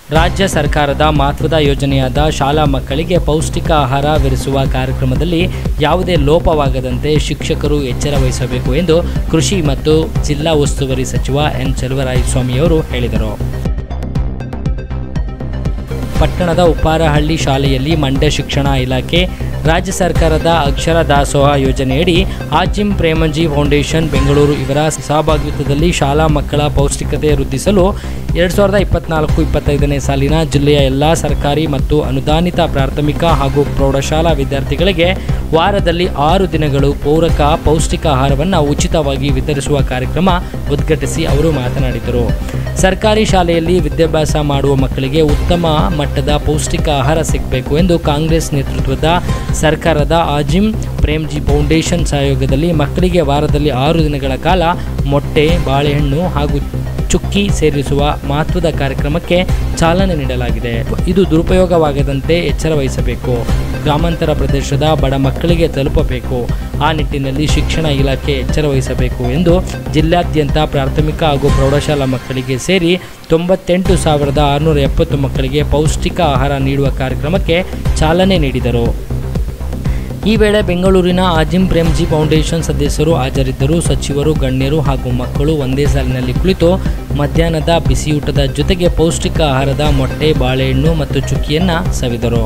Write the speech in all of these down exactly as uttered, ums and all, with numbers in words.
ರಾಜ್ಯ ಸರ್ಕಾರದ ಮಹತ್ವದ ಯೋಜನೆಯಾದ ಶಾಲಾ ಮಕ್ಕಳಿಗೆ ಪೌಷ್ಟಿಕ ಆಹಾರವಿರಿಸುವ ಕಾರ್ಯಕ್ರಮದಲ್ಲಿ ಯಾವುದೇ ಲೋಪವಾಗದಂತೆ ಶಿಕ್ಷಕರು ಎಚ್ಚರ ವಹಿಸಬೇಕು ಎಂದು ಕೃಷಿ ಮತ್ತು ಜಿಲ್ಲಾ ಉಸ್ತುವಾರಿ ಸಚಿವ ಎನ್ ಚೆಲುವರಾಯಸ್ವಾಮಿಯವರು ಹೇಳಿದರು. ಪಟ್ಟಣದ ಉಪ್ಪಾರಹಳ್ಳಿ ಶಾಲೆಯಲ್ಲಿ ಮಂಡ್ಯ ಶಿಕ್ಷಣ ಇಲಾಖೆ, ರಾಜ್ಯ ಸರ್ಕಾರದ ಅಕ್ಷರ ದಾಸೋಹ ಯೋಜನೆಯಡಿ ಆಜಿಮ್ ಪ್ರೇಮಜಿ ಫೌಂಡೇಶನ್ ಬೆಂಗಳೂರು ಇವರ ಸಹಭಾಗಿತ್ವದಲ್ಲಿ ಶಾಲಾ ಮಕ್ಕಳ ಪೌಷ್ಟಿಕತೆ ವೃದ್ಧಿಸಲು ಎರಡು ಸಾವಿರದ ಇಪ್ಪತ್ನಾಲ್ಕು ಇಪ್ಪತ್ತೈದನೇ ಸಾಲಿನ ಜಿಲ್ಲೆಯ ಎಲ್ಲ ಸರ್ಕಾರಿ ಮತ್ತು ಅನುದಾನಿತ ಪ್ರಾಥಮಿಕ ಹಾಗೂ ಪ್ರೌಢಶಾಲಾ ವಿದ್ಯಾರ್ಥಿಗಳಿಗೆ ವಾರದಲ್ಲಿ ಆರು ದಿನಗಳು ಪೂರಕ ಪೌಷ್ಟಿಕ ಆಹಾರವನ್ನು ಉಚಿತವಾಗಿ ವಿತರಿಸುವ ಕಾರ್ಯಕ್ರಮ ಉದ್ಘಾಟಿಸಿ ಅವರು ಮಾತನಾಡಿದರು. ಸರ್ಕಾರಿ ಶಾಲೆಯಲ್ಲಿ ವಿದ್ಯಾಭ್ಯಾಸ ಮಾಡುವ ಮಕ್ಕಳಿಗೆ ಉತ್ತಮ ಮಟ್ಟದ ಪೌಷ್ಟಿಕ ಆಹಾರ ಸಿಗಬೇಕು ಎಂದು ಕಾಂಗ್ರೆಸ್ ನೇತೃತ್ವದ ಸರ್ಕಾರದ ಆಜಿಮ್ ಪ್ರೇಮ್ಜಿ ಫೌಂಡೇಶನ್ ಸಹಯೋಗದಲ್ಲಿ ಮಕ್ಕಳಿಗೆ ವಾರದಲ್ಲಿ ಆರು ದಿನಗಳ ಕಾಲ ಮೊಟ್ಟೆ, ಬಾಳೆಹಣ್ಣು ಹಾಗೂ ಚುಕ್ಕಿ ಸೇರಿಸುವ ಮಹತ್ವದ ಕಾರ್ಯಕ್ರಮಕ್ಕೆ ಚಾಲನೆ ನೀಡಲಾಗಿದೆ. ಇದು ದುರುಪಯೋಗವಾಗದಂತೆ ಎಚ್ಚರ ವಹಿಸಬೇಕು, ಗ್ರಾಮಾಂತರ ಪ್ರದೇಶದ ಬಡ ಮಕ್ಕಳಿಗೆ ತಲುಪಬೇಕು. ಆ ನಿಟ್ಟಿನಲ್ಲಿ ಶಿಕ್ಷಣ ಇಲಾಖೆ ಎಚ್ಚರ ವಹಿಸಬೇಕು ಎಂದು ಜಿಲ್ಲಾದ್ಯಂತ ಪ್ರಾಥಮಿಕ ಹಾಗೂ ಪ್ರೌಢಶಾಲಾ ಮಕ್ಕಳಿಗೆ ಸೇರಿ ತೊಂಬತ್ತೆಂಟು ಸಾವಿರದ ಆರುನೂರ ಎಪ್ಪತ್ತು ಮಕ್ಕಳಿಗೆ ಪೌಷ್ಟಿಕ ಆಹಾರ ನೀಡುವ ಕಾರ್ಯಕ್ರಮಕ್ಕೆ ಚಾಲನೆ ನೀಡಿದರು. ಈ ವೇಳೆ ಬೆಂಗಳೂರಿನ ಆಜಿಮ್ ಪ್ರೇಮ್ಜಿ ಫೌಂಡೇಶನ್ ಸದಸ್ಯರು ಹಾಜರಿದ್ದರು. ಸಚಿವರು, ಗಣ್ಯರು ಹಾಗೂ ಮಕ್ಕಳು ಒಂದೇ ಸಾಲಿನಲ್ಲಿ ಕುಳಿತು ಮಧ್ಯಾಹ್ನದ ಬಿಸಿಯೂಟದ ಜೊತೆಗೆ ಪೌಷ್ಟಿಕ ಆಹಾರದ ಮೊಟ್ಟೆ, ಬಾಳೆಹಣ್ಣು ಮತ್ತು ಚುಕ್ಕಿಯನ್ನು ಸವಿದರು.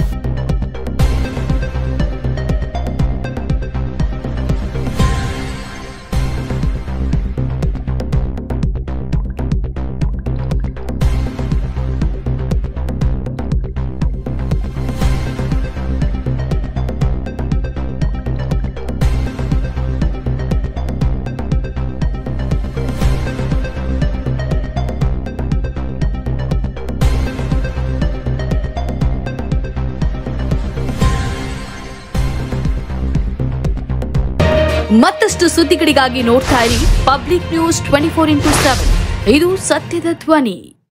ಮತ್ತಷ್ಟು ಸುದ್ದಿಗಳಿಗಾಗಿ ನೋಡ್ತಾ ಇರಿ public news twenty four into seven. ಇದು ಸತ್ಯದ ಧ್ವನಿ.